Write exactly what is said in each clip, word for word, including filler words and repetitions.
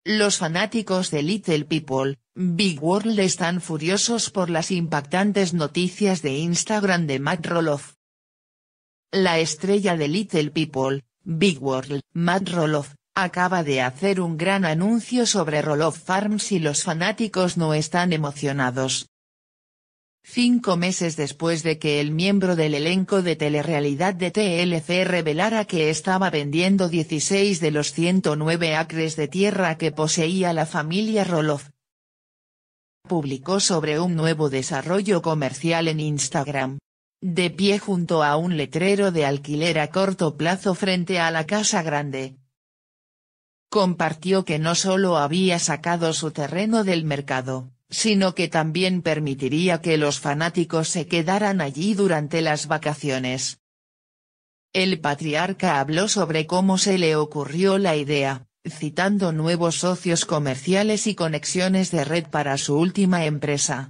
Los fanáticos de Little People, Big World están furiosos por las impactantes noticias de Instagram de Matt Roloff. La estrella de Little People, Big World, Matt Roloff, acaba de hacer un gran anuncio sobre Roloff Farms y los fanáticos no están emocionados. Cinco meses después de que el miembro del elenco de telerrealidad de T L C revelara que estaba vendiendo dieciséis de los ciento nueve acres de tierra que poseía la familia Roloff, publicó sobre un nuevo desarrollo comercial en Instagram. De pie junto a un letrero de alquiler a corto plazo frente a la Casa Grande. Compartió que no solo había sacado su terreno del mercado, sino que también permitiría que los fanáticos se quedaran allí durante las vacaciones. El patriarca habló sobre cómo se le ocurrió la idea, citando nuevos socios comerciales y conexiones de red para su última empresa.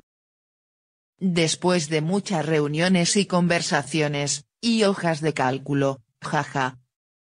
Después de muchas reuniones y conversaciones, y hojas de cálculo, jaja.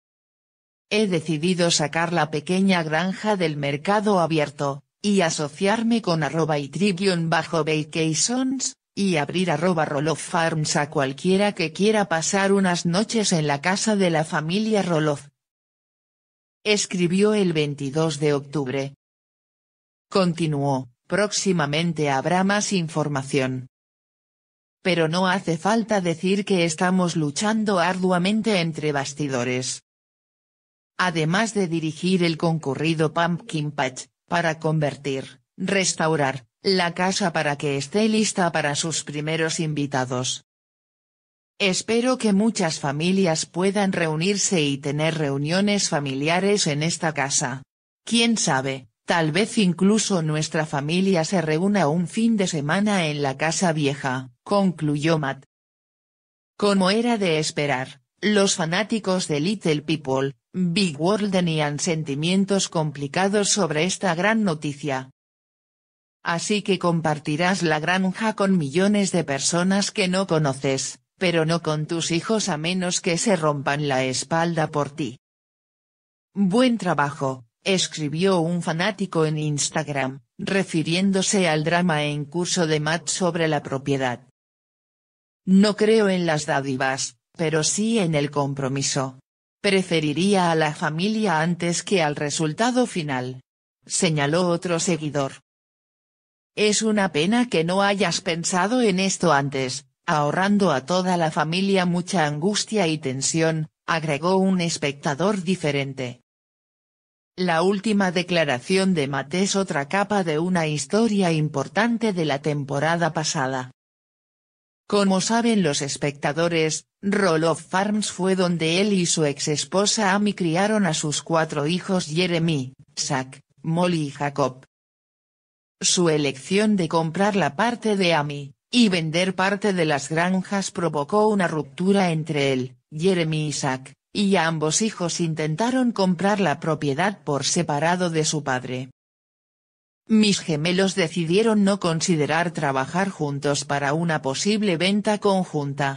He decidido sacar la pequeña granja del mercado abierto, y asociarme con arroba y tribuon bajo vacations, y abrir arroba Roloff Farms a cualquiera que quiera pasar unas noches en la casa de la familia Roloff. Escribió el veintidós de octubre. Continuó, próximamente habrá más información. Pero no hace falta decir que estamos luchando arduamente entre bastidores. Además de dirigir el concurrido Pumpkin Patch, para convertir, restaurar, la casa para que esté lista para sus primeros invitados. Espero que muchas familias puedan reunirse y tener reuniones familiares en esta casa. Quién sabe, tal vez incluso nuestra familia se reúna un fin de semana en la casa vieja, concluyó Matt. Como era de esperar, los fanáticos de Little People, Big World tenían sentimientos complicados sobre esta gran noticia. Así que compartirás la granja con millones de personas que no conoces, pero no con tus hijos a menos que se rompan la espalda por ti. Buen trabajo, escribió un fanático en Instagram, refiriéndose al drama en curso de Matt sobre la propiedad. No creo en las dádivas, pero sí en el compromiso. Preferiría a la familia antes que al resultado final. Señaló otro seguidor. Es una pena que no hayas pensado en esto antes, ahorrando a toda la familia mucha angustia y tensión, agregó un espectador diferente. La última declaración de Matt es otra capa de una historia importante de la temporada pasada. Como saben los espectadores, Roloff Farms fue donde él y su ex-esposa Amy criaron a sus cuatro hijos Jeremy, Zach, Molly y Jacob. Su elección de comprar la parte de Amy, y vender parte de las granjas provocó una ruptura entre él, Jeremy y Zach, y ambos hijos intentaron comprar la propiedad por separado de su padre. Mis gemelos decidieron no considerar trabajar juntos para una posible venta conjunta.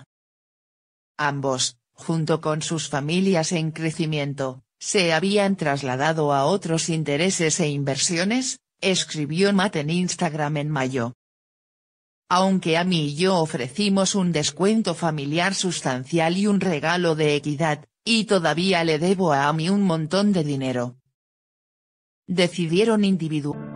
Ambos, junto con sus familias en crecimiento, se habían trasladado a otros intereses e inversiones, escribió Matt en Instagram en mayo. Aunque Amy y yo ofrecimos un descuento familiar sustancial y un regalo de equidad, y todavía le debo a Amy un montón de dinero. Decidieron individualmente.